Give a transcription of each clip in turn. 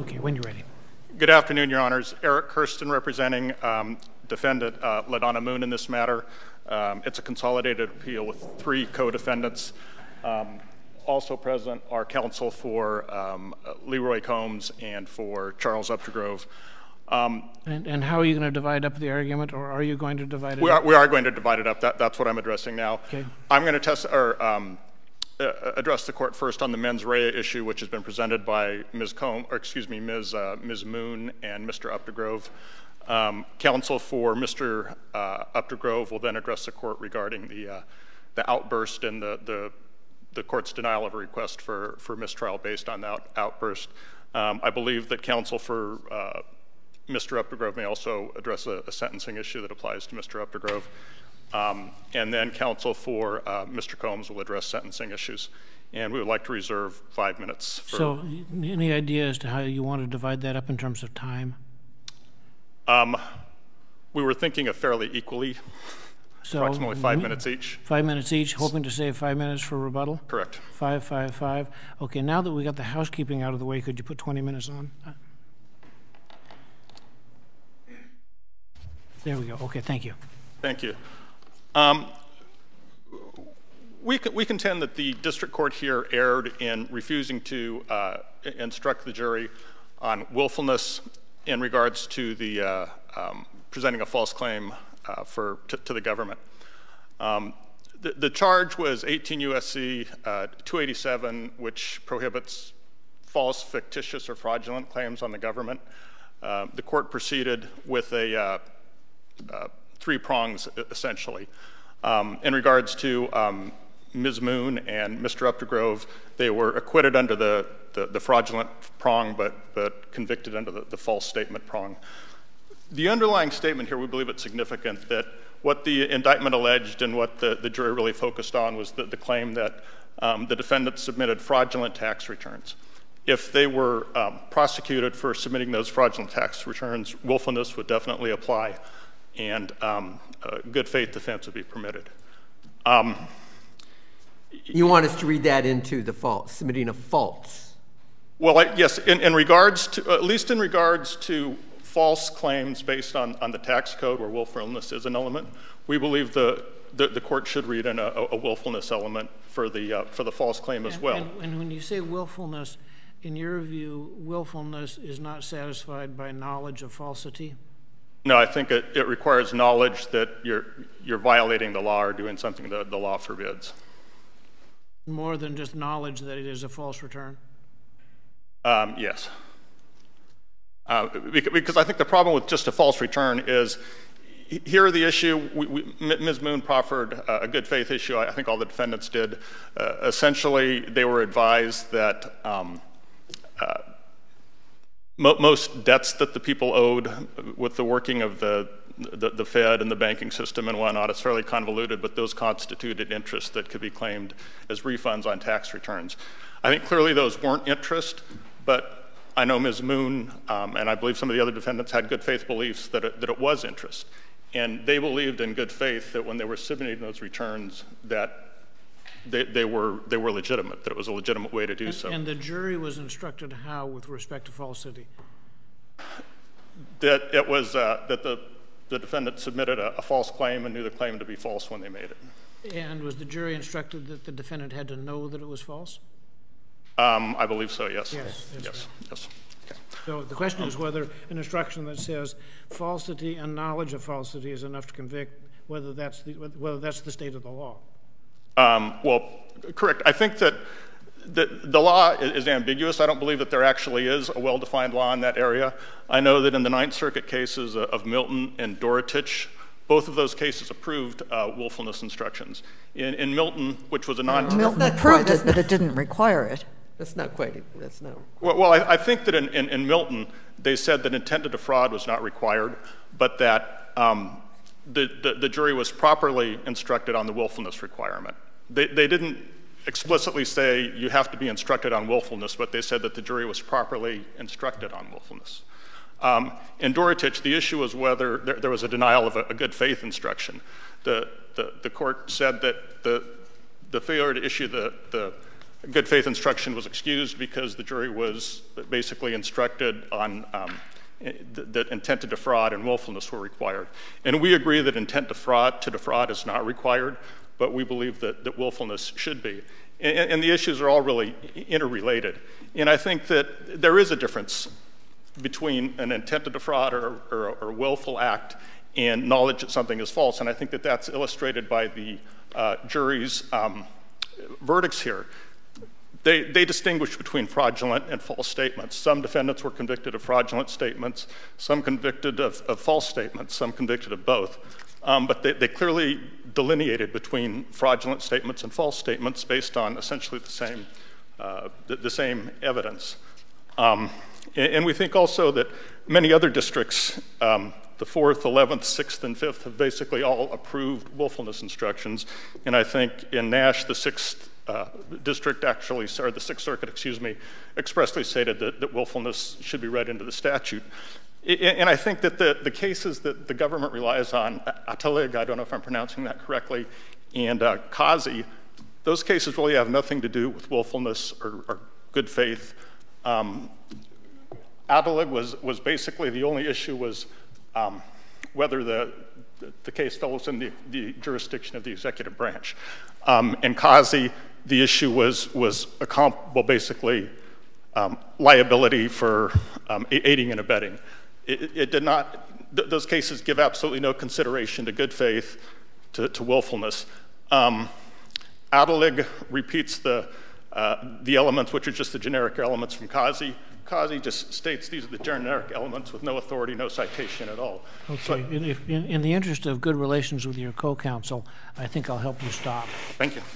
Okay, when you're ready. Good afternoon, Your Honors. Eric Kirsten representing defendant LaDonna Moon in this matter. It's a consolidated appeal with 3 co-defendants. Also present are counsel for Leroy Combs and for Charles Updegrove. And how are you going to divide up the argument, or are you going to divide it up? We are going to divide it up. That's what I'm addressing now. Okay. I'm going to address the court first on the mens rea issue, which has been presented by Ms. Moon and Mr. Updegrove. Counsel for Mr. Updegrove will then address the court regarding the outburst and the court's denial of a request for mistrial based on that outburst. I believe that counsel for Mr. Updegrove may also address a sentencing issue that applies to Mr. Updegrove. And then counsel for Mr. Combs will address sentencing issues. And we would like to reserve 5 minutes. So any idea as to how you want to divide that up in terms of time? We were thinking of fairly equally, so approximately 5 minutes each. 5 minutes each, hoping to save 5 minutes for rebuttal? Correct. 5, 5, 5. Okay, now that we got the housekeeping out of the way, could you put 20 minutes on? There we go. Okay, thank you. Thank you. We contend that the district court here erred in refusing to instruct the jury on willfulness in regards to the presenting a false claim to the government. The charge was 18 U.S.C. 287, which prohibits false, fictitious, or fraudulent claims on the government. The court proceeded with a 3 prongs, essentially. In regards to Ms. Moon and Mr. Updegrove, they were acquitted under the fraudulent prong, but convicted under the false statement prong. The underlying statement here, we believe it's significant that what the indictment alleged and what the jury really focused on was the claim that the defendant submitted fraudulent tax returns. If they were prosecuted for submitting those fraudulent tax returns, willfulness would definitely apply, and good faith defense would be permitted. You want us to read that into the false, submitting a false? Well, yes, in regards to, at least in regards to false claims based on the tax code where willfulness is an element, we believe the court should read in a willfulness element for the false claim as well. And when you say willfulness, in your view, willfulness is not satisfied by knowledge of falsity? No, I think it requires knowledge that you're violating the law or doing something that the law forbids. More than just knowledge that it is a false return? Yes. Because I think the problem with just a false return is, here the issue, Ms. Moon proffered a good faith issue. I think all the defendants did. Essentially, they were advised that most debts that the people owed with the working of the Fed and the banking system and whatnot, it's fairly convoluted, but those constituted interest that could be claimed as refunds on tax returns. I think clearly those weren't interest, but I know Ms. Moon and I believe some of the other defendants had good faith beliefs that it was interest. And they believed in good faith that when they were submitting those returns that they were legitimate, that it was a legitimate way to do so. And the jury was instructed how with respect to falsity? That it was that the defendant submitted a false claim and knew the claim to be false when they made it. And was the jury instructed that the defendant had to know that it was false? I believe so, yes. Yes. Yes. Yes. Okay. So the question is whether an instruction that says falsity and knowledge of falsity is enough to convict, whether that's the state of the law. Well, correct. I think that the law is ambiguous. I don't believe that there actually is a well-defined law in that area. I know that in the Ninth Circuit cases of Milton and Dorotich, both of those cases approved willfulness instructions. In Milton, which was a Milton approved it, but it didn't require it. That's not quite, that's not. Well, I think that in Milton, they said that intent to defraud was not required, but that the jury was properly instructed on the willfulness requirement. They didn't explicitly say you have to be instructed on willfulness, but they said that the jury was properly instructed on willfulness. In Dorotich, the issue was whether there was a denial of a good faith instruction. The court said that the failure to issue the good faith instruction was excused because the jury was basically instructed on that intent to defraud and willfulness were required. And we agree that intent to defraud is not required, but we believe that willfulness should be. And the issues are all really interrelated. And I think that there is a difference between an intent to defraud or a willful act and knowledge that something is false. And I think that that's illustrated by the jury's verdicts here. They distinguish between fraudulent and false statements. Some defendants were convicted of fraudulent statements, some convicted of false statements, some convicted of both. But they clearly delineated between fraudulent statements and false statements based on essentially the same evidence. And we think also that many other districts, the 4th, 11th, 6th, and 5th, have basically all approved willfulness instructions. And I think in Nash, the 6th district actually, or the 6th Circuit, expressly stated that willfulness should be read into the statute. And I think that the cases that the government relies on, Atalig, I don't know if I'm pronouncing that correctly, and Kazi, those cases really have nothing to do with willfulness or good faith. Atalig was basically, the only issue was whether the case fell within the jurisdiction of the executive branch. In Kazi, the issue was basically liability for aiding and abetting. It did not, those cases give absolutely no consideration to good faith, to willfulness. Atalig repeats the elements, which are just the generic elements from Kazi. Kazi just states these are the generic elements with no authority, no citation at all. Okay, in the interest of good relations with your co-counsel, I think I'll help you stop. Thank you.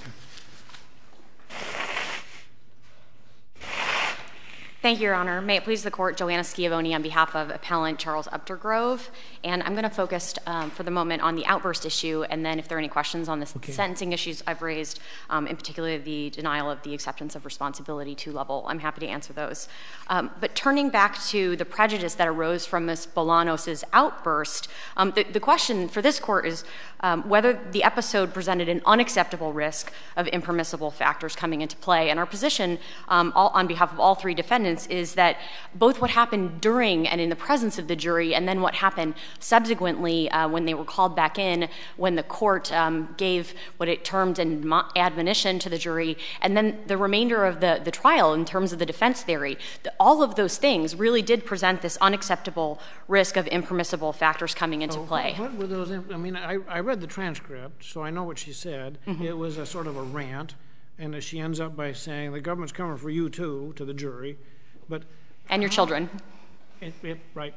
Thank you, Your Honor. May it please the Court, Joanna Schiavone on behalf of Appellant Charles Updergrove. And I'm going to focus for the moment on the outburst issue, and then if there are any questions on the sentencing issues I've raised, in particular the denial of the acceptance of responsibility 2 level, I'm happy to answer those. But turning back to the prejudice that arose from Ms. Bolanos' outburst, the question for this Court is whether the episode presented an unacceptable risk of impermissible factors coming into play. And our position on behalf of all 3 defendants is that both what happened during and in the presence of the jury and then what happened subsequently when they were called back in, when the court gave what it termed an admonition to the jury, and then the remainder of the trial in terms of the defense theory, all of those things really did present this unacceptable risk of impermissible factors coming into play. What were those? I mean, I read the transcript, so I know what she said. Mm-hmm. It was a sort of a rant, and she ends up by saying, the government's coming for you too, to the jury. But and your children. Right.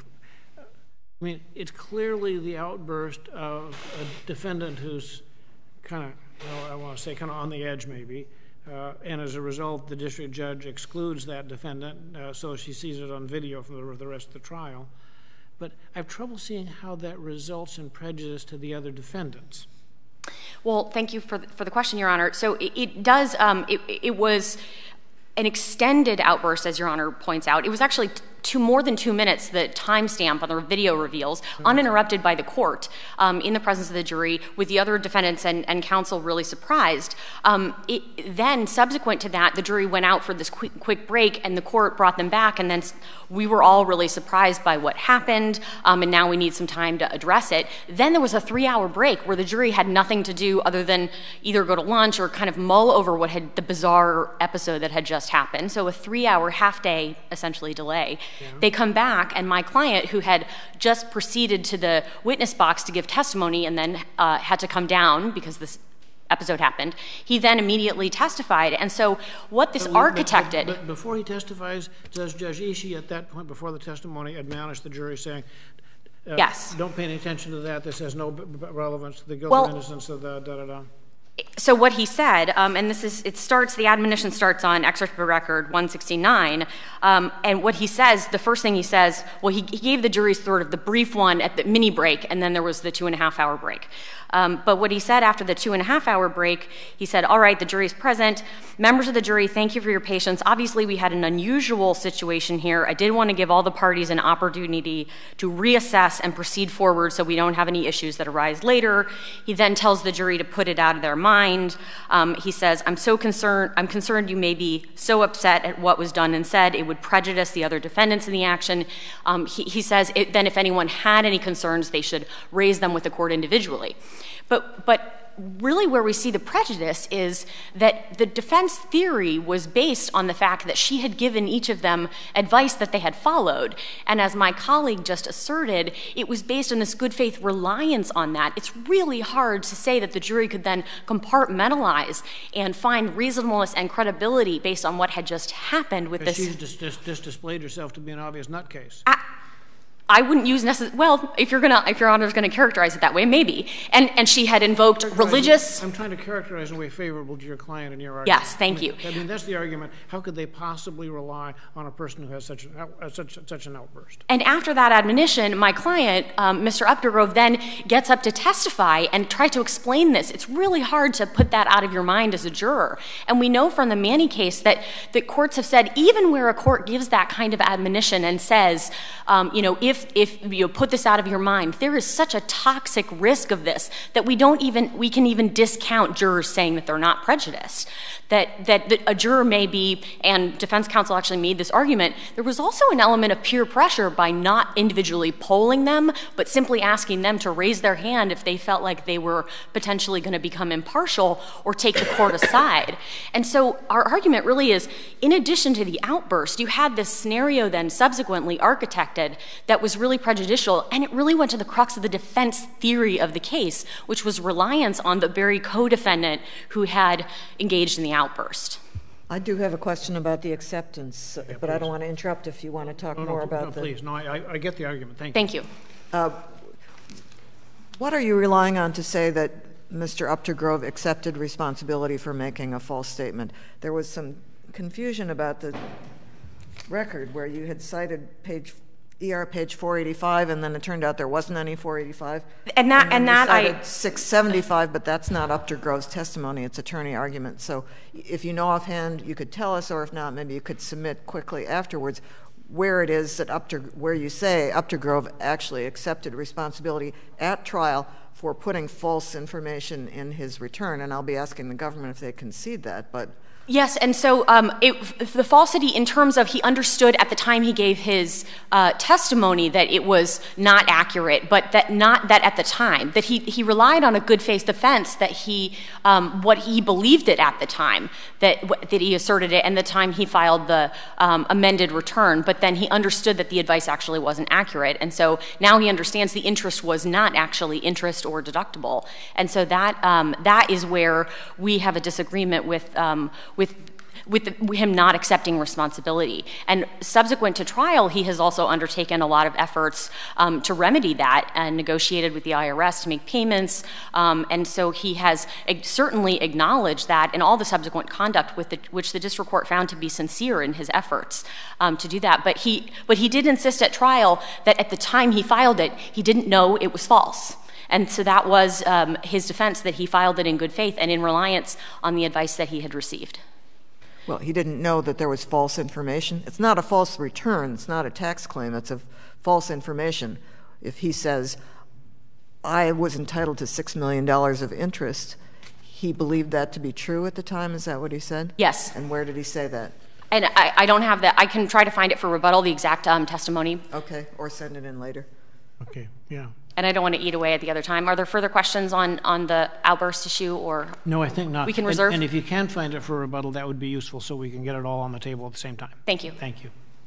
I mean, it's clearly the outburst of a defendant who's kind of, I want to say, kind of on the edge maybe. And as a result, the district judge excludes that defendant, so she sees it on video for the rest of the trial. But I have trouble seeing how that results in prejudice to the other defendants. Well, thank you for the question, Your Honor. So it does, it was an extended outburst, as Your Honor points out. It was actually more than 2 minutes, the timestamp on the video reveals, uninterrupted by the court in the presence of the jury, with the other defendants and counsel really surprised. Then, subsequent to that, the jury went out for this quick break, and the court brought them back, and then we were all really surprised by what happened, and now we need some time to address it. Then there was a 3-hour break where the jury had nothing to do other than either go to lunch or kind of mull over what had the bizarre episode that had just happened. So a 3-hour, half-day, essentially, delay. Yeah. They come back, and my client, who had just proceeded to the witness box to give testimony and then had to come down because this episode happened, he then immediately testified. And so what this architected... But before he testifies, does Judge Ishii at that point before the testimony admonish the jury saying, yes, don't pay any attention to that, this has no relevance to the guilt or innocence of the da-da-da? So what he said, and this is, the admonition starts on excerpt of record 169, and what he says, the first thing he says, well, he gave the jury sort of the brief one at the mini break, and then there was the 2.5-hour break. But what he said after the 2.5-hour break, he said, all right, the jury's present. Members of the jury, thank you for your patience. Obviously, we had an unusual situation here. I did want to give all the parties an opportunity to reassess and proceed forward so we don't have any issues that arise later. He then tells the jury to put it out of their mind. He says, I'm concerned you may be so upset at what was done and said it would prejudice the other defendants in the action. He says, then if anyone had any concerns, they should raise them with the court individually. But really where we see the prejudice is that the defense theory was based on the fact that she had given each of them advice that they had followed. And as my colleague just asserted, it was based on this good faith reliance on that. It's really hard to say that the jury could then compartmentalize and find reasonableness and credibility based on what had just happened with this. She's just displayed herself to be an obvious nutcase. I wouldn't use well, if Your Honor's going to characterize it that way, maybe. And she had invoked religious. I'm trying to characterize in a way favorable to your client and your argument. Yes, thank you. I mean, that's the argument. How could they possibly rely on a person who has such an outburst? And after that admonition, my client, Mr. Updergrove, then gets up to testify and try to explain this. It's really hard to put that out of your mind as a juror. And we know from the Manny case that courts have said even where a court gives that kind of admonition and says, if you put this out of your mind, there is such a toxic risk of this that we can even discount jurors saying that they're not prejudiced. That a juror may be, and defense counsel actually made this argument, there was also an element of peer pressure by not individually polling them, but simply asking them to raise their hand if they felt like they were potentially going to become impartial or take the court aside. And so our argument really is, in addition to the outburst, you had this scenario then subsequently architected that was really prejudicial, and it really went to the crux of the defense theory of the case, which was reliance on the very co-defendant who had engaged in the outburst. I do have a question about the acceptance, but I don't want to interrupt if you want to talk more about that. Please. No, I get the argument. Thank you. What are you relying on to say that Mr. Updergrove accepted responsibility for making a false statement? There was some confusion about the record where you had cited page 485, and then it turned out there wasn't any 485. And that I cited 675, but that's not Updergrove's testimony; it's attorney argument. So, if you know offhand, you could tell us, or if not, maybe you could submit quickly afterwards where it is that where you say Updergrove actually accepted responsibility at trial for putting false information in his return. And I'll be asking the government if they concede that, but. Yes, and so the falsity in terms of he understood at the time he gave his testimony that it was not accurate, but that at the time, that he relied on a good faith defense that what he believed it at the time, that he asserted it, and the time he filed the amended return, but then he understood that the advice actually wasn't accurate, and so now he understands the interest was not actually interest or deductible, and so that is where we have a disagreement with him not accepting responsibility. And subsequent to trial, he has also undertaken a lot of efforts to remedy that and negotiated with the IRS to make payments. And so he has certainly acknowledged that in all the subsequent conduct which the district court found to be sincere in his efforts to do that. But he did insist at trial that at the time he filed it, he didn't know it was false. And so that was his defense, that he filed it in good faith and in reliance on the advice that he had received. Well, he didn't know that there was false information. It's not a false return. It's not a tax claim. It's a false information. If he says, I was entitled to $6 million of interest, he believed that to be true at the time? Is that what he said? Yes. And where did he say that? And I don't have that. I can try to find it for rebuttal, the exact testimony. Okay, or send it in later. Okay, yeah. And I don't want to eat away at the other time. Are there further questions on the outburst issue, or? No, I think not. We can reserve? And if you can find it for rebuttal, that would be useful so we can get it all on the table at the same time. Thank you. Thank you.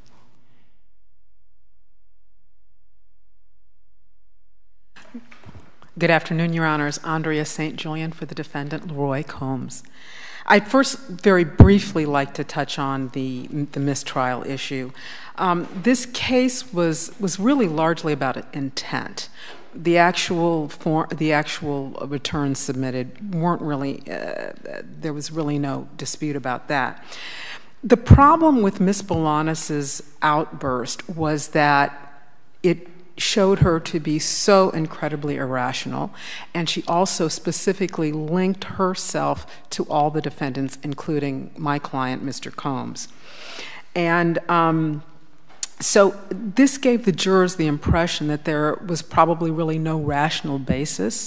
Good afternoon, Your Honors. Andrea St. Julian for the defendant, Leroy Combs. I'd first very briefly like to touch on the mistrial issue. This case was really largely about intent. The actual returns submitted weren't really, there was really no dispute about that. The problem with Ms. Bolanos's outburst was that it showed her to be so incredibly irrational, and she also specifically linked herself to all the defendants, including my client, Mr. Combs. And so this gave the jurors the impression that there was probably really no rational basis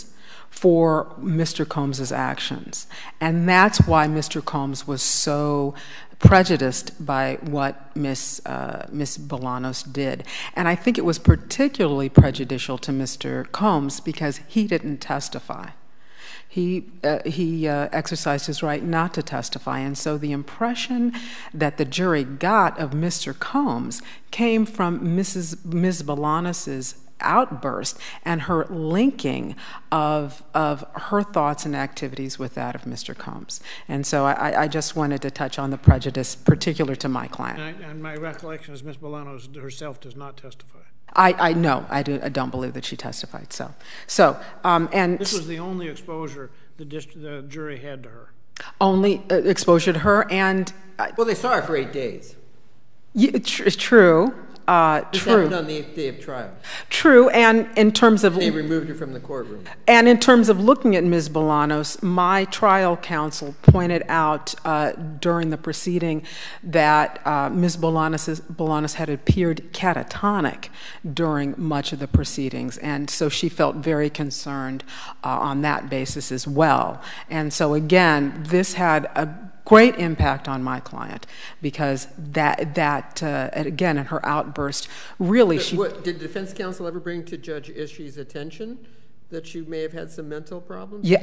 for Mr. Combs's actions. And that's why Mr. Combs was so prejudiced by what Ms. Bolanos did. And I think it was particularly prejudicial to Mr. Combs because he didn't testify. He exercised his right not to testify, and so the impression that the jury got of Mr. Combs came from Ms. Bolanos's outburst and her linking of her thoughts and activities with that of Mr. Combs. And so I just wanted to touch on the prejudice particular to my client. And my recollection is Ms. Bolanos herself does not testify. I don't believe that she testified. And this was the only exposure the jury had to her. Only exposure to her, and well, they saw her for 8 days. It's true. This happened on the 8th day of trial. True, and in terms of... They removed her from the courtroom. And in terms of looking at Ms. Bolanos, my trial counsel pointed out during the proceeding that Ms. Bolanos had appeared catatonic during much of the proceedings, and so she felt very concerned on that basis as well. And so again, this had a great impact on my client because that again, in her outburst, really did the defense counsel ever bring to Judge Ishii's attention that she may have had some mental problems? Yeah,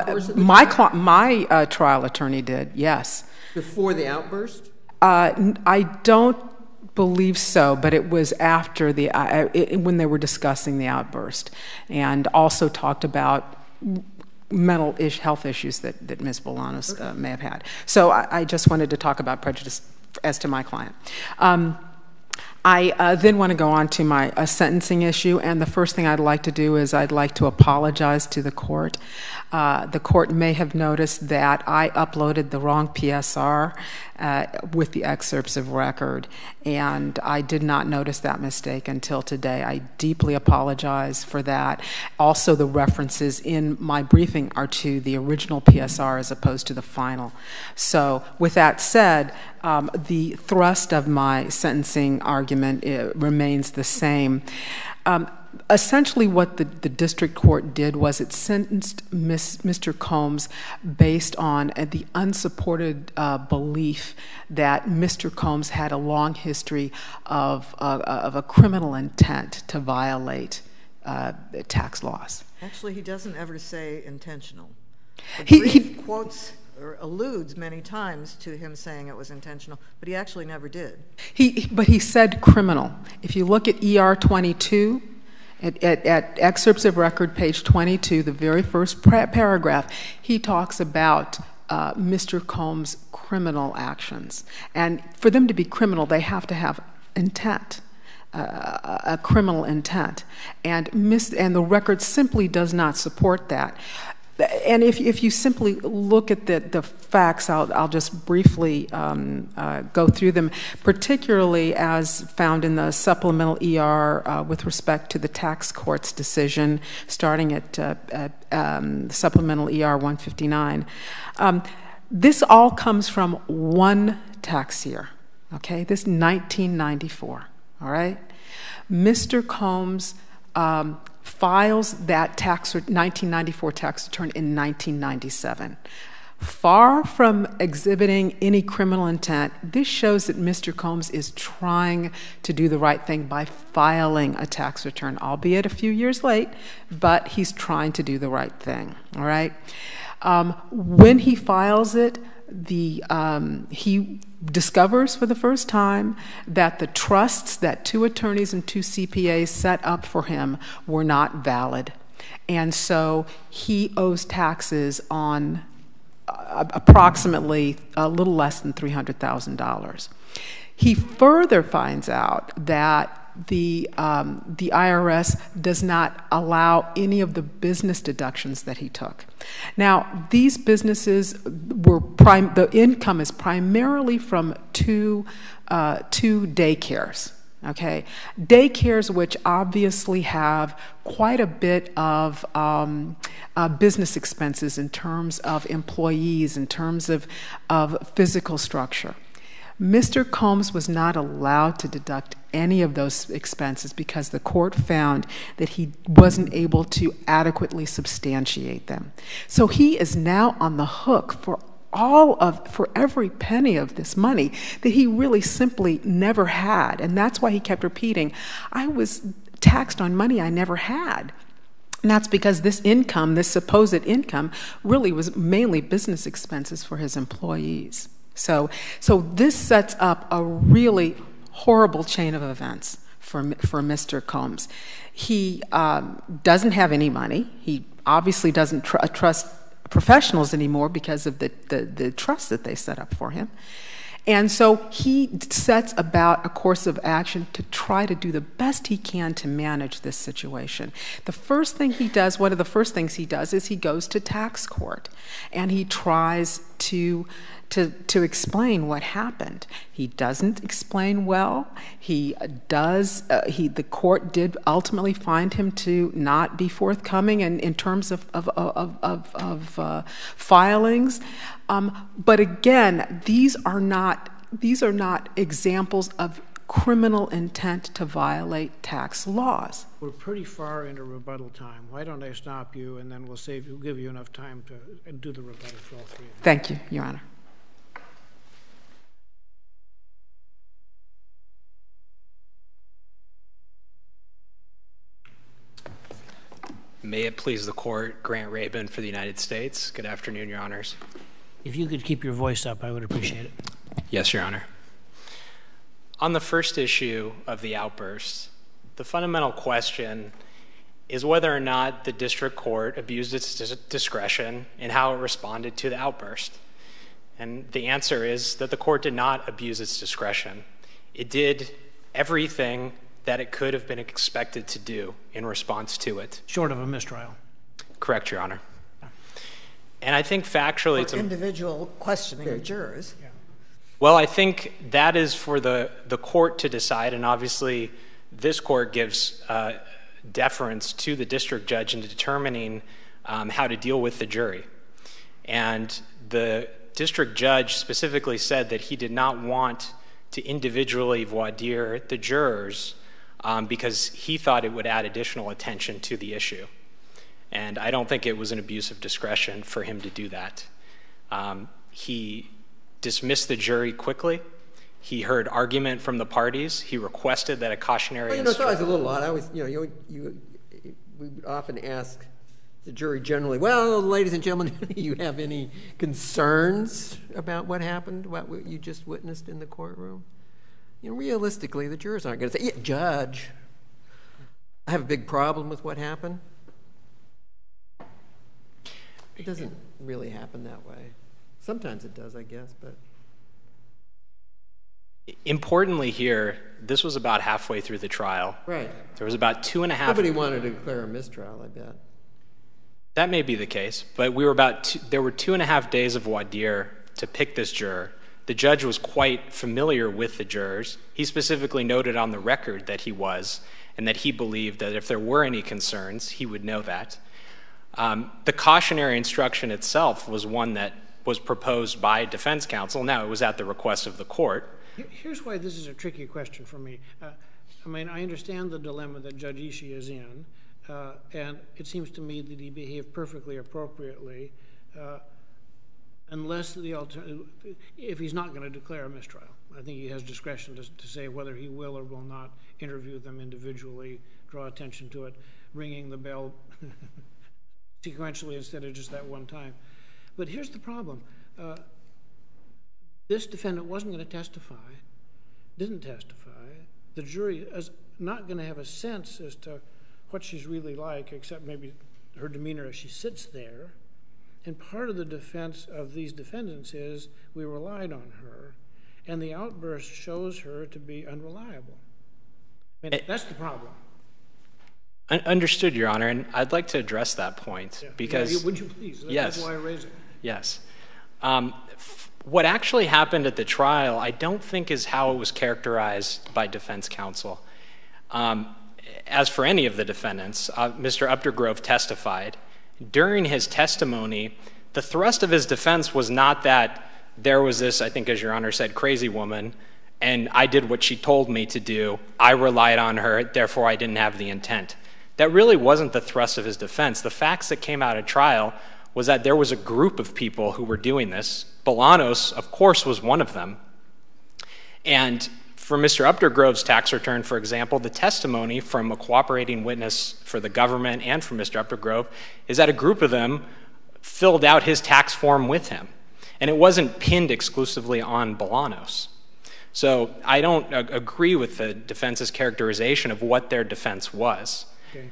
my trial attorney did, yes. Before the outburst? I don't believe so, but it was after when they were discussing the outburst, and also talked about mental health issues that Ms. Bolanos may have had. So I just wanted to talk about prejudice as to my client. I then want to go on to my sentencing issue, and the first thing I'd like to do is I'd like to apologize to the court. The court may have noticed that I uploaded the wrong PSR with the excerpts of record, and I did not notice that mistake until today. I deeply apologize for that. Also, the references in my briefing are to the original PSR as opposed to the final. So with that said, the thrust of my sentencing argument remains the same. Essentially what the district court did was it sentenced Mr. Combs based on the unsupported belief that Mr. Combs had a long history of a criminal intent to violate tax laws. Actually, he doesn't ever say intentional. He quotes or alludes many times to him saying it was intentional, but he actually never did. But he said criminal. If you look at ER 22, at excerpts of record, page 22, the very first paragraph, he talks about Mr. Combs' criminal actions. And for them to be criminal, they have to have intent, a criminal intent. And the record simply does not support that. And if you simply look at the facts, I'll just briefly go through them, particularly as found in the supplemental ER with respect to the tax court's decision, starting at supplemental ER 159. This all comes from one tax year, okay? This 1994, all right? Mr. Combs files that 1994 tax return in 1997. Far from exhibiting any criminal intent, this shows that Mr. Combs is trying to do the right thing by filing a tax return, albeit a few years late, but he's trying to do the right thing, all right? When he files it, he discovers for the first time that the trusts that 2 attorneys and 2 CPAs set up for him were not valid. And so he owes taxes on approximately a little less than $300,000. He further finds out that the IRS does not allow any of the business deductions that he took. Now, these businesses the income is primarily from two daycares. Okay, daycares which obviously have quite a bit of business expenses in terms of employees, in terms of physical structure. Mr. Combs was not allowed to deduct any of those expenses because the court found that he wasn't able to adequately substantiate them. So he is now on the hook for every penny of this money that he really simply never had. And that's why he kept repeating, I was taxed on money I never had. And that's because this income, this supposed income, really was mainly business expenses for his employees. So this sets up a really horrible chain of events for Mr. Combs. He doesn't have any money. He obviously doesn't trust professionals anymore because of the trust that they set up for him. And so he sets about a course of action to try to do the best he can to manage this situation. The first thing he does, one of the first things he does, is he goes to tax court and he tries to explain what happened. He doesn't explain well. The court did ultimately find him to not be forthcoming in terms of filings. But again, these are not examples of criminal intent to violate tax laws. We're pretty far into rebuttal time. Why don't I stop you, and then we'll give you enough time to do the rebuttal for all three of you. Thank you, Your Honor. May it please the court, Grant Rabin for the United States. Good afternoon, Your Honors. If you could keep your voice up, I would appreciate it. Yes, Your Honor. On the first issue of the outburst, the fundamental question is whether or not the district court abused its discretion in how it responded to the outburst. And the answer is that the court did not abuse its discretion. It did everything that it could have been expected to do in response to it. Short of a mistrial. Correct, Your Honor. And I think factually it's individual questioning of jurors. Yeah. Well, I think that is for the court to decide, and obviously this court gives deference to the district judge in determining how to deal with the jury. And the district judge specifically said that he did not want to individually voir dire the jurors because he thought it would add additional attention to the issue. And I don't think it was an abuse of discretion for him to do that. He dismissed the jury quickly. He heard argument from the parties. He requested that a cautionary it's always a little odd. I always, we would often ask the jury generally, well, ladies and gentlemen, do you have any concerns about what happened, what you just witnessed in the courtroom? Realistically, the jurors aren't going to say, yeah, Judge, I have a big problem with what happened. It doesn't really happen that way. Sometimes it does, I guess, but... Importantly here, this was about halfway through the trial. Right. There was about 2.5... Nobody wanted to declare a mistrial, I bet. That may be the case, but there were 2.5 days of voir dire to pick this juror. The judge was quite familiar with the jurors. He specifically noted on the record that he was, and that he believed that if there were any concerns, he would know that. The cautionary instruction itself was one that was proposed by defense counsel. Now, it was at the request of the court. Here's why this is a tricky question for me. I understand the dilemma that Judge Ishii is in, and it seems to me that he behaved perfectly appropriately, unless if he's not going to declare a mistrial. I think he has discretion to say whether he will or will not interview them individually, draw attention to it, ringing the bell sequentially instead of just that one time. But here's the problem. This defendant wasn't going to testify, didn't testify. The jury is not going to have a sense as to what she's really like, except maybe her demeanor as she sits there. And part of the defense of these defendants is we relied on her, and the outburst shows her to be unreliable. That's the problem. Understood, Your Honor, and I'd like to address that point because... would you please? Yes. That's why I raise it. Yes. What actually happened at the trial, I don't think is how it was characterized by defense counsel. As for any of the defendants, Mr. Updergrove testified. During his testimony, the thrust of his defense was not that there was this, I think as Your Honor said, crazy woman, and I did what she told me to do. I relied on her, therefore I didn't have the intent. That really wasn't the thrust of his defense. The facts that came out at trial was that there was a group of people who were doing this. Bolanos, of course, was one of them. And for Mr. Updergrove's tax return, for example, the testimony from a cooperating witness for the government and from Mr. Updergrove is that a group of them filled out his tax form with him. And it wasn't pinned exclusively on Bolanos. So I don't agree with the defense's characterization of what their defense was. Okay.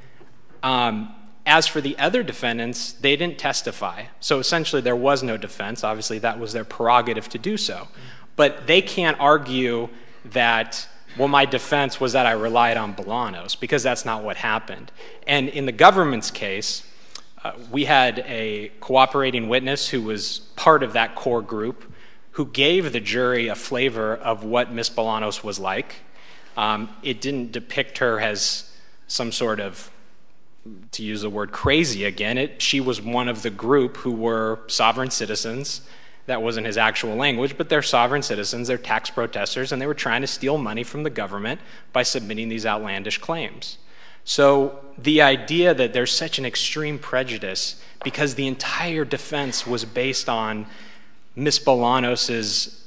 As for the other defendants, they didn't testify. So essentially there was no defense. Obviously that was their prerogative to do so. But they can't argue that, well, my defense was that I relied on Bolanos, because that's not what happened. And in the government's case, we had a cooperating witness who was part of that core group who gave the jury a flavor of what Ms. Bolanos was like. It didn't depict her as some sort of, to use the word crazy again, she was one of the group who were sovereign citizens. That wasn't his actual language, but they're sovereign citizens, they're tax protesters, and they were trying to steal money from the government by submitting these outlandish claims. So the idea that there's such an extreme prejudice because the entire defense was based on Ms. Bolanos's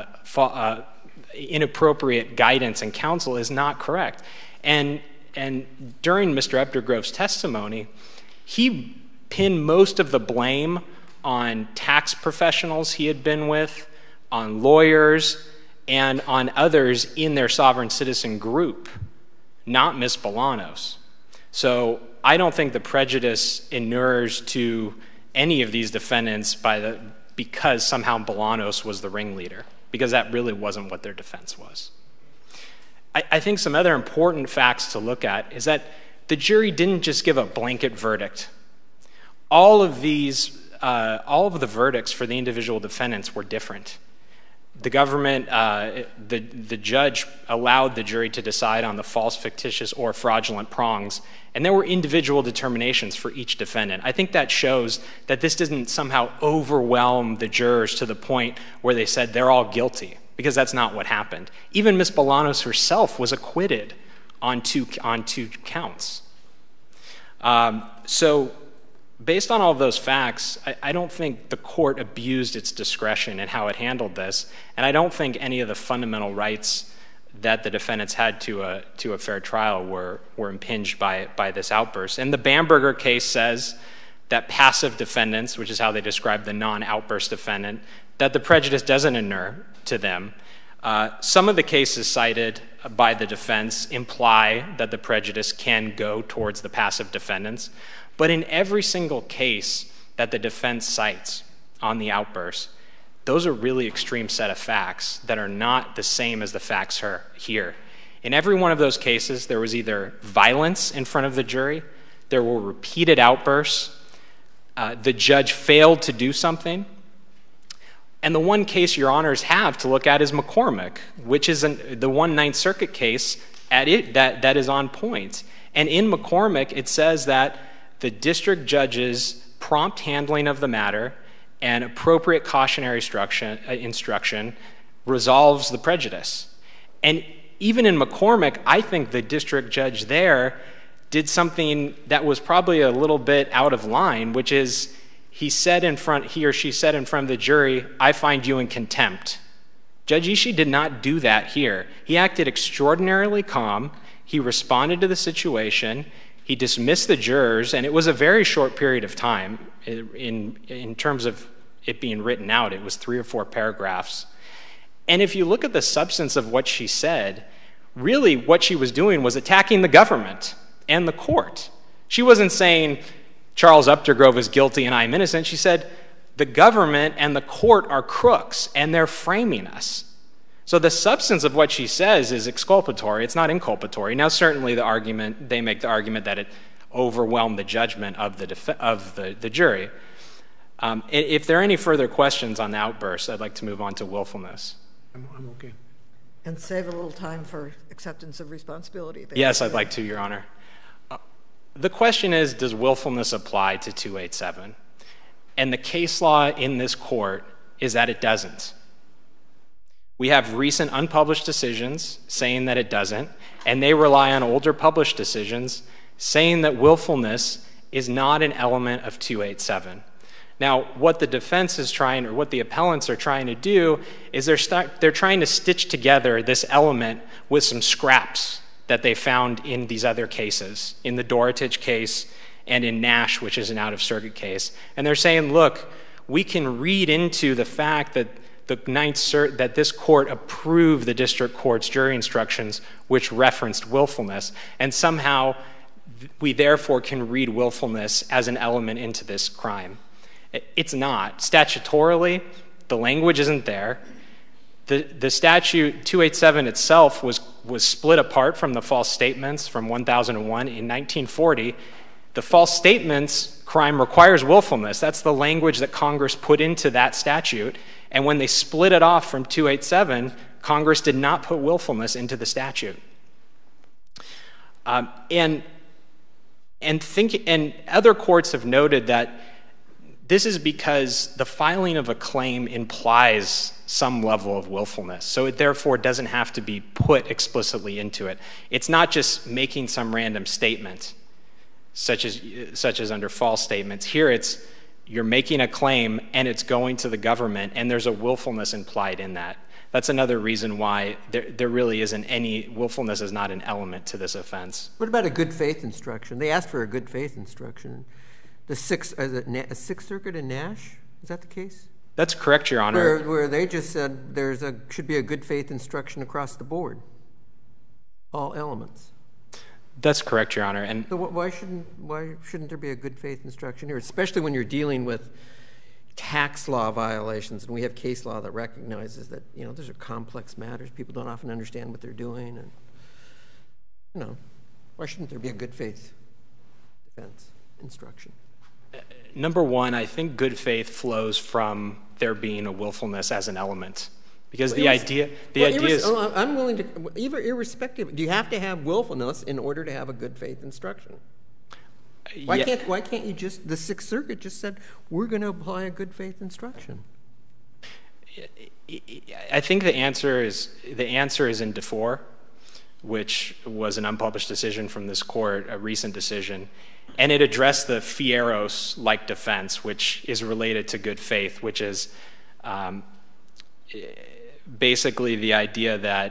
inappropriate guidance and counsel is not correct. And during Mr. Updergrove's testimony, he pinned most of the blame on tax professionals he had been with, on lawyers, and on others in their sovereign citizen group, not Ms. Bolanos. So I don't think the prejudice inures to any of these defendants because somehow Bolanos was the ringleader, because that really wasn't what their defense was. I think some other important facts to look at is that the jury didn't just give a blanket verdict. All of the verdicts for the individual defendants were different. The government, the judge allowed the jury to decide on the false, fictitious, or fraudulent prongs, and there were individual determinations for each defendant. I think that shows that this didn't somehow overwhelm the jurors to the point where they said they're all guilty, because that's not what happened. Even Ms. Bolanos herself was acquitted on two counts. So based on all of those facts, I don't think the court abused its discretion in how it handled this, and I don't think any of the fundamental rights that the defendants had to a fair trial were impinged by this outburst. And the Bamberger case says that passive defendants, which is how they describe the non-outburst defendant, that the prejudice doesn't inure to them. Some of the cases cited by the defense imply that the prejudice can go towards the passive defendants. But in every single case that the defense cites on the outburst, those are really extreme set of facts that are not the same as the facts here. In every one of those cases, there was either violence in front of the jury, there were repeated outbursts, the judge failed to do something. And the one case your honors have to look at is McCormick, which is the one Ninth Circuit case that is on point. And in McCormick, it says that the district judge's prompt handling of the matter and appropriate cautionary instruction resolves the prejudice. And even in McCormick, I think the district judge there did something that was probably a little bit out of line, which is he or she said in front of the jury, "I find you in contempt." Judge Ishii did not do that here. He acted extraordinarily calm. He responded to the situation. He dismissed the jurors, and it was a very short period of time. In terms of it being written out, it was 3 or 4 paragraphs. And if you look at the substance of what she said, really what she was doing was attacking the government and the court. She wasn't saying, Charles Updergrove is guilty and I'm innocent. She said, the government and the court are crooks, and they're framing us. So the substance of what she says is exculpatory. It's not inculpatory. Now, certainly they make the argument that it overwhelmed the judgment of the jury. If there are any further questions on the outburst, I'd like to move on to willfulness. I'm okay. And save a little time for acceptance of responsibility. Yes, I'd like to, Your Honor. The question is, does willfulness apply to 287? And the case law in this court is that it doesn't. We have recent unpublished decisions saying that it doesn't, and they rely on older published decisions saying that willfulness is not an element of 287. Now, what the defense is trying, or what the appellants are trying to do, is they're trying to stitch together this element with some scraps that they found in these other cases, in the Dorotich case and in Nash, which is an out-of-circuit case. And they're saying, look, we can read into the fact that that this court approved the district court's jury instructions, which referenced willfulness, and somehow we therefore can read willfulness as an element into this crime. It's not. Statutorily, the language isn't there. The statute 287 itself was split apart from the false statements from 1001 in 1940. The false statements crime requires willfulness. That's the language that Congress put into that statute. And when they split it off from 287, Congress did not put willfulness into the statute. And other courts have noted that this is because the filing of a claim implies some level of willfulness, so it therefore doesn't have to be put explicitly into it. It's not just making some random statement, such as under false statements. Here it's you're making a claim and it's going to the government, and there's a willfulness implied in that. That's another reason why there really isn't any, willfulness is not an element to this offense. What about a good faith instruction? They asked for a good faith instruction. The Sixth Circuit in Nash, is that the case? That's correct, Your Honor. Where they just said should be a good faith instruction across the board, all elements. That's correct, Your Honor. And so why shouldn't there be a good faith instruction here, especially when you're dealing with tax law violations, and we have case law that recognizes that those are complex matters. People don't often understand what they're doing, and why shouldn't there be a good faith defense instruction? Number one, I think good faith flows from there being a willfulness as an element. Because the idea is... I'm willing to, even irrespective, do you have to have willfulness in order to have a good faith instruction? Why can't you just, the Sixth Circuit just said, we're going to apply a good faith instruction? I think the answer is in DeFore, which was an unpublished decision from this court, a recent decision, and it addressed the Fieros-like defense, which is related to good faith, which is basically the idea that,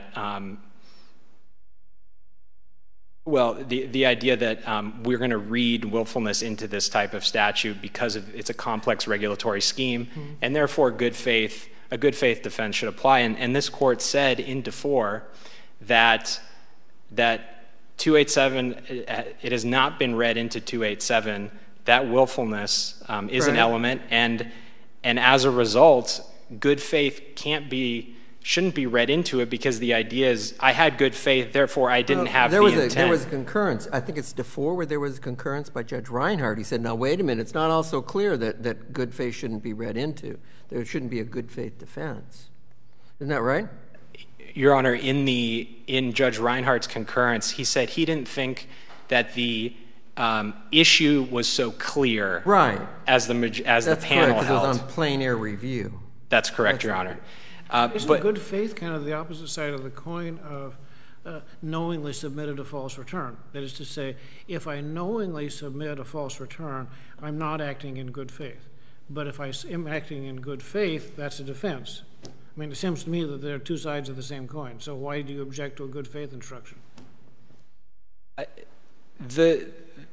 the idea that we're going to read willfulness into this type of statute because it's a complex regulatory scheme, and therefore a good faith defense should apply. And this court said in DeFore that 287, it has not been read into 287, that willfulness is an element, and as a result, good faith shouldn't be read into it, because the idea is I had good faith, therefore I didn't have the intent. There was a concurrence. I think it's DeFore where there was a concurrence by Judge Reinhardt. He said, now wait a minute, it's not also clear that good faith shouldn't be read into. There shouldn't be a good faith defense. Isn't that right? Your Honor, in Judge Reinhardt's concurrence, he said he didn't think that the issue was so clear, right, as the panel held. That's correct, because it was on plain air review. That's correct, Your Honor. Isn't good faith kind of the opposite side of the coin of knowingly submitted a false return? That is to say, if I knowingly submit a false return, I'm not acting in good faith. But if I am acting in good faith, that's a defense. I mean, it seems to me that there are two sides of the same coin. So why do you object to a good faith instruction? The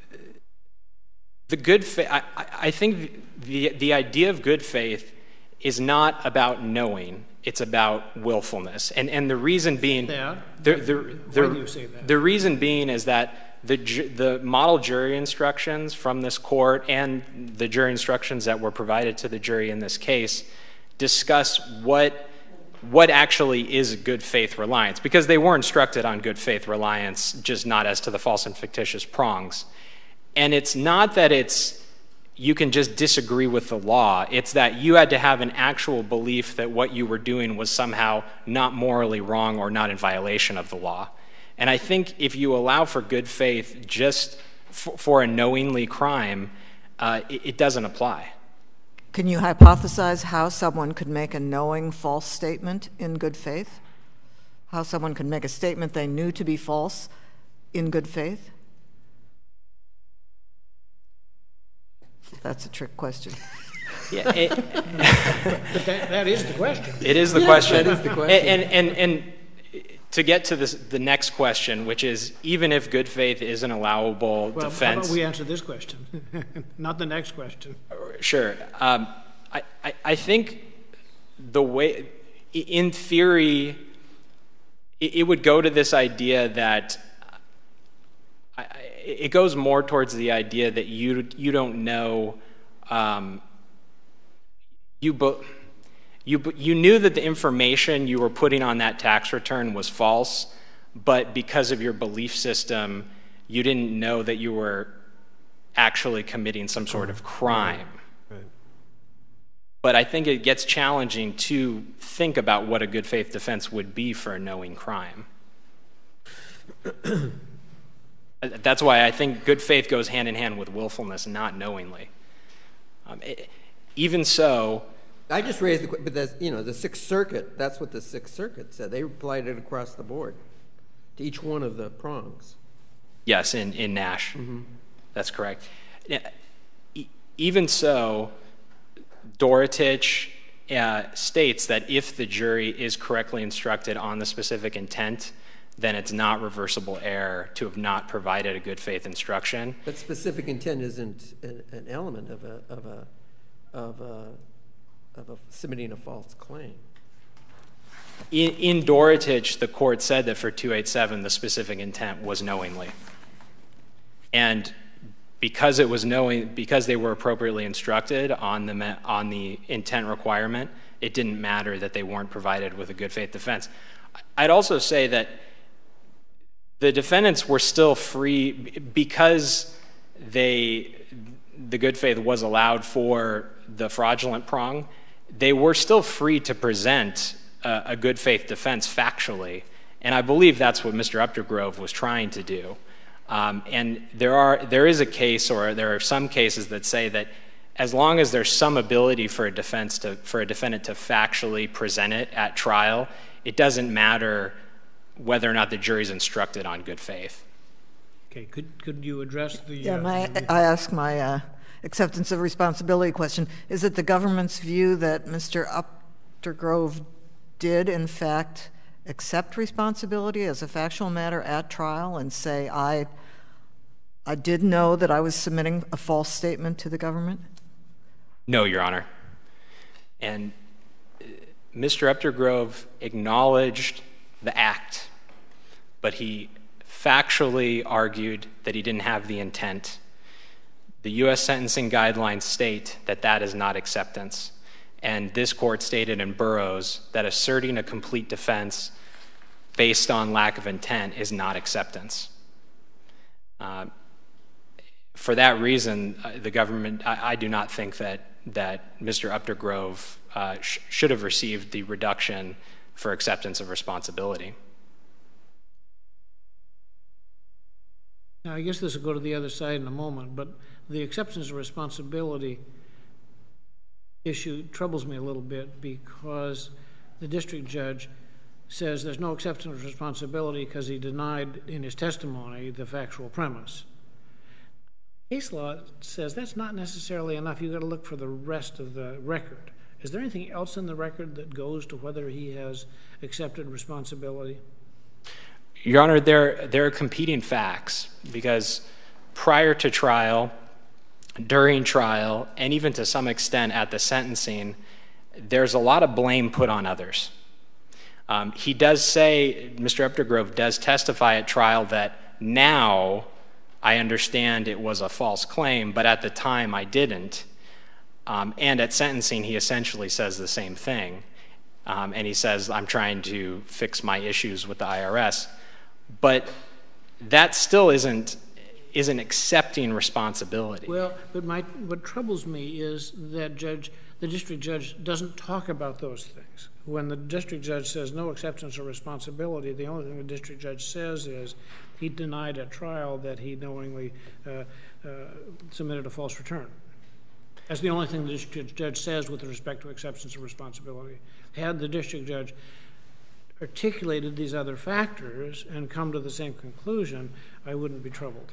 good faith, I think the idea of good faith is not about knowing. It's about willfulness. And the reason being... Why do you say that? The reason being is that the model jury instructions from this court and the jury instructions that were provided to the jury in this case discuss what actually is good faith reliance, because they were instructed on good faith reliance, just not as to the false and fictitious prongs. And it's not that you can just disagree with the law. It's that you had to have an actual belief that what you were doing was somehow not morally wrong or not in violation of the law. And I think if you allow for good faith just for a knowingly crime, it doesn't apply. Can you hypothesize how someone could make a knowing false statement in good faith? How someone could make a statement they knew to be false in good faith? That's a trick question. Yeah, But that is the question. it is the question. That is the question. And to get to the next question, which is, even if good faith is an allowable Well, how defense. about we answer this question, not the next question? Sure. I think the way, in theory, it would go to this idea that it goes more towards the idea that you don't know. You knew that the information you were putting on that tax return was false, but because of your belief system, you didn't know that you were actually committing some sort of crime. Right. But I think it gets challenging to think about what a good faith defense would be for a knowing crime. That's why I think good faith goes hand in hand with willfulness, not knowingly. Even so, I just raised the question, but that's, the Sixth Circuit, that's what the Sixth Circuit said. They applied it across the board to each one of the prongs. yes, in Nash. Mm-hmm. That's correct. Even so, Dorotich states that if the jury is correctly instructed on the specific intent, then it's not reversible error to have not provided a good faith instruction. But specific intent isn't an element of submitting a false claim. In Dorotich, the court said that for 287, the specific intent was knowingly. And because it was because they were appropriately instructed on the intent requirement, it didn't matter that they weren't provided with a good faith defense. I'd also say that the defendants were still free because the good faith was allowed for the fraudulent prong. They were still free to present a good faith defense factually, and I believe that's what Mr. Updergrove was trying to do. And there is a case, or there are some cases that say that as long as there's some ability for a defendant to factually present it at trial, it doesn't matter whether or not the jury's instructed on good faith. Okay, could you address the... Yeah, I ask my acceptance of responsibility question. Is it the government's view that Mr. Updergrove did, in fact, accept responsibility as a factual matter at trial and say, I did know that I was submitting a false statement to the government? No, Your Honor. And Mr. Updergrove acknowledged the act, but he factually argued that he didn't have the intent. The U.S. sentencing guidelines state that that is not acceptance. And this court stated in Burroughs that asserting a complete defense based on lack of intent is not acceptance. For that reason, the government, I do not think that Mr. Updergrove should have received the reduction for acceptance of responsibility. Now, I guess this will go to the other side in a moment, but the acceptance of responsibility issue troubles me a little bit because the district judge says there's no acceptance of responsibility because he denied in his testimony the factual premise. Case law says that's not necessarily enough. You've got to look for the rest of the record. Is there anything else in the record that goes to whether he has accepted responsibility? Your Honor, there are competing facts because prior to trial, during trial, and even to some extent at the sentencing, there's a lot of blame put on others. He does say, Mr. Updergrove does testify at trial that now I understand it was a false claim, but at the time I didn't. And at sentencing, he essentially says the same thing. And he says, I'm trying to fix my issues with the IRS. But that still isn't accepting responsibility. Well, but what troubles me is that the district judge doesn't talk about those things. When the district judge says no acceptance of responsibility, the only thing the district judge says is he denied at trial that he knowingly submitted a false return. That's the only thing the district judge says with respect to acceptance of responsibility. Had the district judge articulated these other factors and come to the same conclusion, I wouldn't be troubled.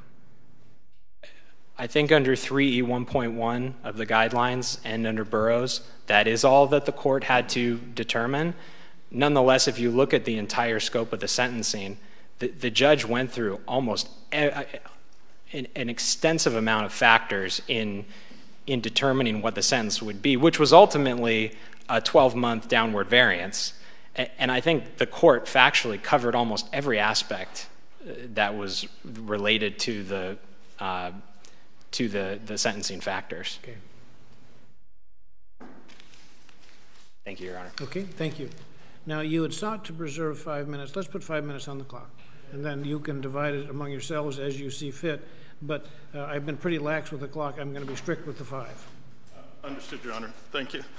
I think under 3E1.1 of the guidelines and under Burroughs, that is all that the court had to determine. Nonetheless, if you look at the entire scope of the sentencing, the judge went through almost an extensive amount of factors in determining what the sentence would be, which was ultimately a 12-month downward variance. And I think the court factually covered almost every aspect that was related to the sentencing factors. Okay. Thank you, Your Honor. Okay, thank you. Now, you had sought to preserve 5 minutes. Let's put 5 minutes on the clock, and then you can divide it among yourselves as you see fit. But I've been pretty lax with the clock. I'm going to be strict with the 5. Understood, Your Honor. Thank you.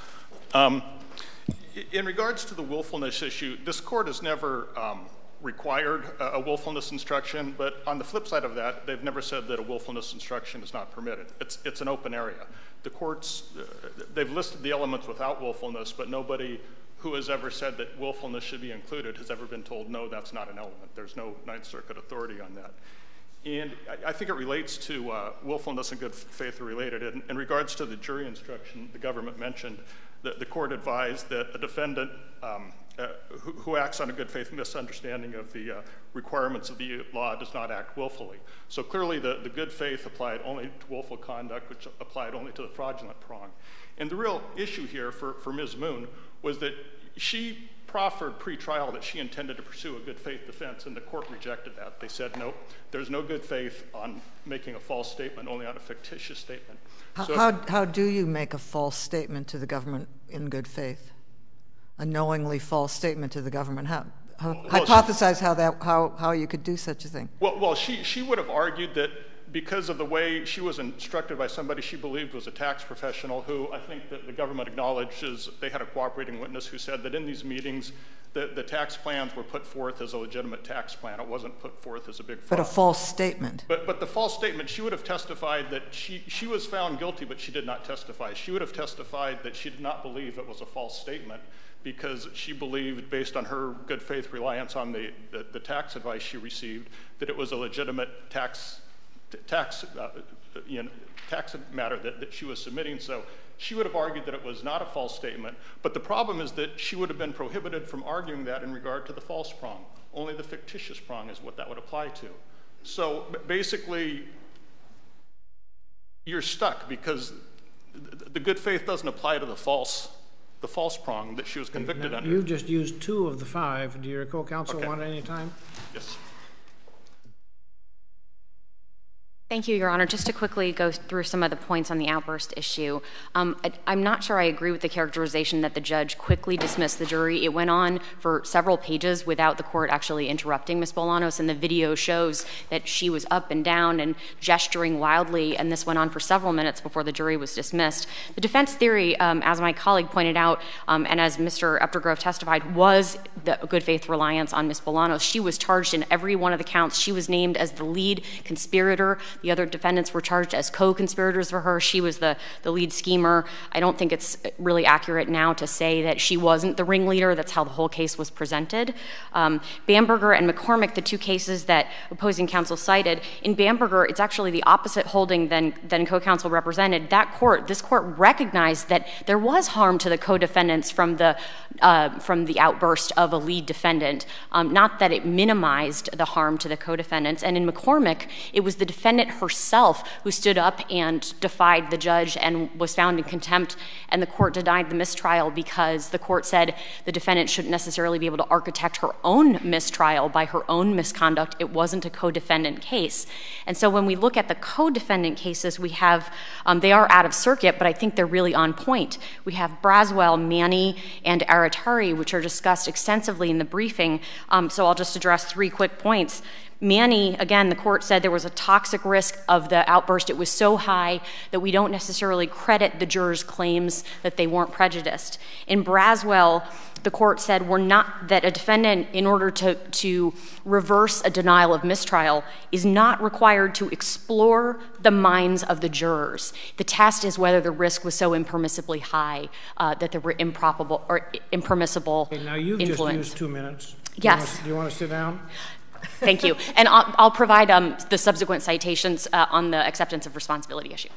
In regards to the willfulness issue, this court has never required a willfulness instruction, but on the flip side of that, they've never said that a willfulness instruction is not permitted. It's an open area. The courts, they've listed the elements without willfulness, but nobody who has ever said that willfulness should be included has ever been told, no, that's not an element. There's no Ninth Circuit authority on that. And I think it relates to willfulness and good faith are related. In regards to the jury instruction, the government mentioned that the court advised that a defendant who acts on a good faith misunderstanding of the requirements of the law does not act willfully. So clearly the good faith applied only to willful conduct, which applied only to the fraudulent prong. And the real issue here for Ms. Moon was that she proffered pre-trial that she intended to pursue a good faith defense, and the court rejected that. They said, nope, there's no good faith on making a false statement, only on a fictitious statement. How do you make a false statement to the government in good faith? A knowingly false statement to the government? Hypothesize how you could do such a thing. Well, she would have argued that because of the way she was instructed by somebody she believed was a tax professional, who I think that the government acknowledges they had a cooperating witness who said that in these meetings the tax plans were put forth as a legitimate tax plan. It wasn't put forth as a big fraud. But a false statement. But the false statement, she would have testified that she was found guilty, but she did not testify. She would have testified that she did not believe it was a false statement because she believed, based on her good faith reliance on the tax advice she received, that it was a legitimate tax matter that she was submitting. So she would have argued that it was not a false statement. But the problem is that she would have been prohibited from arguing that in regard to the false prong. Only the fictitious prong is what that would apply to. So basically, you're stuck because the good faith doesn't apply to the false prong that she was convicted under. You just used 2 of the 5. Do your co-counsel want any time? Yes. Thank you, Your Honor. Just to quickly go through some of the points on the outburst issue, I'm not sure I agree with the characterization that the judge quickly dismissed the jury. It went on for several pages without the court actually interrupting Ms. Bolanos, and the video shows that she was up and down and gesturing wildly, and this went on for several minutes before the jury was dismissed. The defense theory, as my colleague pointed out, and as Mr. Updergrove testified, was the good faith reliance on Ms. Bolanos. She was charged in every one of the counts. She was named as the lead conspirator. The other defendants were charged as co-conspirators for her. She was the lead schemer. I don't think it's really accurate now to say that she wasn't the ringleader. That's how the whole case was presented. Bamberger and McCormick, the 2 cases that opposing counsel cited, in Bamberger, it's actually the opposite holding than co-counsel represented. This court recognized that there was harm to the co-defendants from the outburst of a lead defendant, not that it minimized the harm to the co-defendants. And in McCormick, it was the defendant herself who stood up and defied the judge and was found in contempt, and the court denied the mistrial because the court said the defendant shouldn't necessarily be able to architect her own mistrial by her own misconduct. It wasn't a co-defendant case. And so when we look at the co-defendant cases, we have, they are out of circuit, but I think they're really on point. We have Braswell, Manny, and Aratari, which are discussed extensively in the briefing. So I'll just address 3 quick points. Manny, again, the court said there was a toxic risk of the outburst. It was so high that we don't necessarily credit the jurors' claims that they weren't prejudiced. In Braswell, the court said that a defendant, in order to reverse a denial of mistrial, is not required to explore the minds of the jurors. The test is whether the risk was so impermissibly high that there were improbable or impermissible Okay, now you've influence. just used 2 minutes. Yes. Do you want to sit down? Thank you. And I'll provide the subsequent citations on the acceptance of responsibility issue.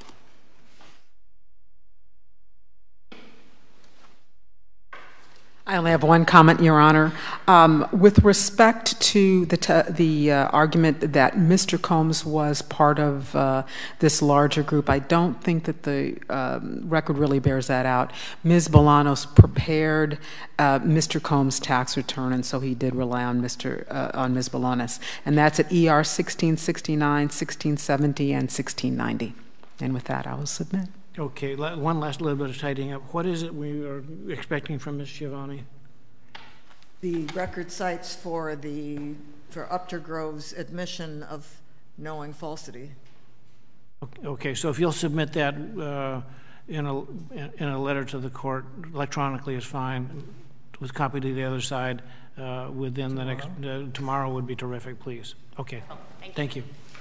I only have one comment, Your Honor. With respect to the argument that Mr. Combs was part of this larger group, I don't think that the record really bears that out. Ms. Bolanos prepared Mr. Combs' tax return, and so he did rely on Ms. Bolanos. And that's at ER 1669, 1670, and 1690. And with that, I will submit. Okay, one last little bit of tidying up. What is it we are expecting from Ms. Giovanni? The record cites for Uptergrove's admission of knowing falsity. Okay, so if you'll submit that in a letter to the court, electronically is fine, with copy to the other side within the next, tomorrow would be terrific, please. Okay, thank you.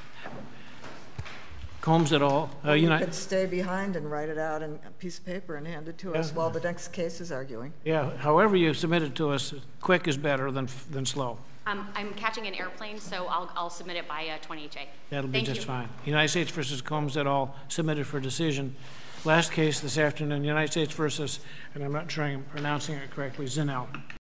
Combs et al. You could stay behind and write it out in a piece of paper and hand it to us while the next case is arguing. Yeah, however you submit it to us, quick is better than slow. I'm catching an airplane, so I'll submit it by 20HA. That'll be just fine. United States versus Combs et al. Submitted for decision. Last case this afternoon, United States versus, and I'm not sure I'm pronouncing it correctly, Zinel.